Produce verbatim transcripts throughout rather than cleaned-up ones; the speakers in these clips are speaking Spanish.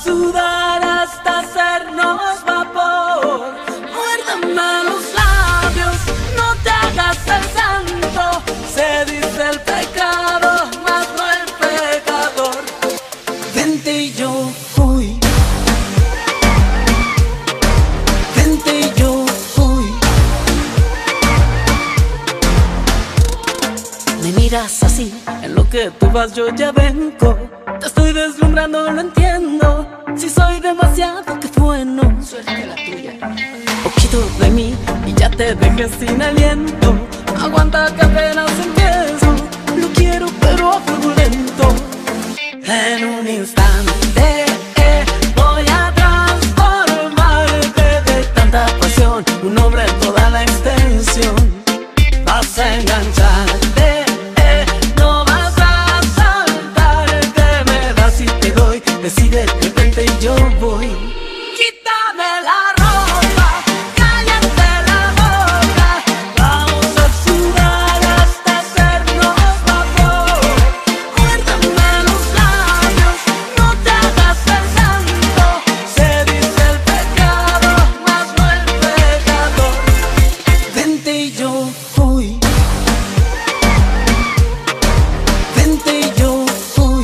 sudar hasta hacernos vapor. Muérdame los labios, no te hagas el santo. Se dice el pecado, mas no el pecador. Vente y yo fui. Vente y yo fui. Me miras así, en lo que tú vas yo ya vengo. Te estoy deslumbrando, lo entiendo. Si soy demasiado, qué bueno. Suerte la tuya. Poquito de mí y ya te dejé sin aliento. Aguanta que apenas empiezo. Lo quiero pero a fuego lento. En un instante eh, voy a transformarte de tanta pasión. Un hombre en toda la extensión. Vas a engancharte, eh, no vas a saltar. Que me das y te doy. Decide que vente y yo voy. Quítame la ropa, cállate la boca. Vamos a sudar hasta hacernos vapor. Muérdame los labios, no te hagas el santo. Se dice el pecado, mas no el pecador. Vente y yo fui. Vente y yo fui.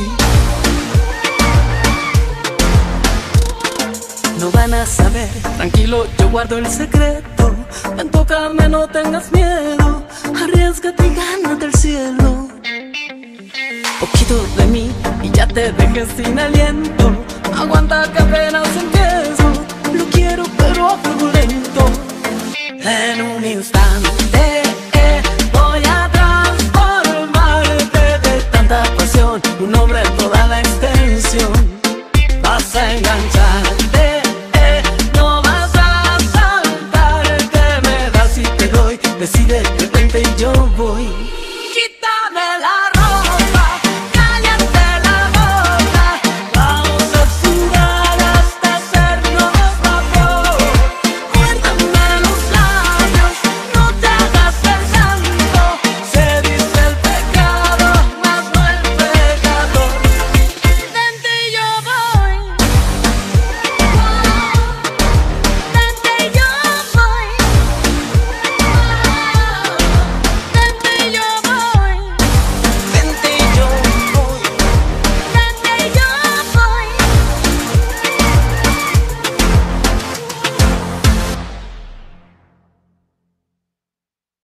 No van a saber, tranquilo, yo guardo el secreto. Ven, tócame, no tengas miedo. Arriésgate y gánate el cielo. Poquito de mí y ya te dejé sin aliento. Aguanta que apenas empiezo. Lo quiero pero a fuego lento. En un instante eh, voy a transformarte de tanta pasión. Un hombre en toda la extensión. Vas a engancharte, eh, no vas a saltar. Que me das y te doy. Decide que vente y yo voy.